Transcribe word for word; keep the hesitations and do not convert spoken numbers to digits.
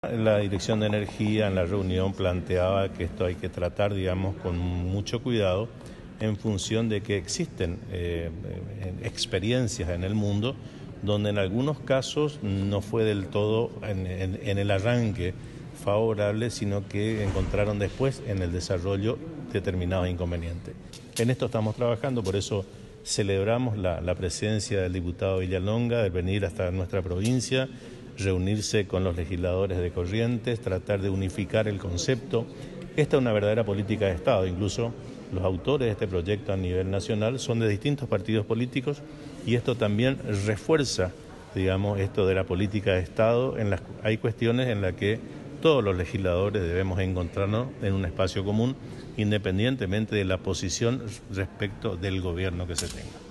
La Dirección de Energía en la reunión planteaba que esto hay que tratar, digamos, con mucho cuidado en función de que existen eh, experiencias en el mundo donde en algunos casos no fue del todo en, en, en el arranque favorable, sino que encontraron después en el desarrollo determinados inconvenientes. En esto estamos trabajando, por eso celebramos la, la presencia del diputado Villalonga, de venir hasta nuestra provincia, reunirse con los legisladores de Corrientes, tratar de unificar el concepto. Esta es una verdadera política de Estado, incluso los autores de este proyecto a nivel nacional son de distintos partidos políticos y esto también refuerza, digamos, esto de la política de Estado. En las, hay cuestiones en las que todos los legisladores debemos encontrarnos en un espacio común, independientemente de la posición respecto del gobierno que se tenga.